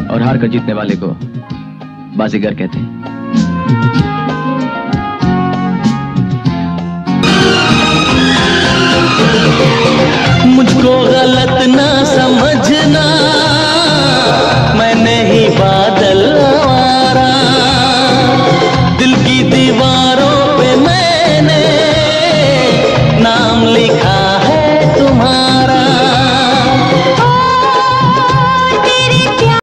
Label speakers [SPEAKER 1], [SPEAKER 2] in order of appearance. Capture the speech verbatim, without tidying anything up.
[SPEAKER 1] और हार कर जीतने वाले को बाजीगर कहते हैं।
[SPEAKER 2] मुझको गलत ना समझ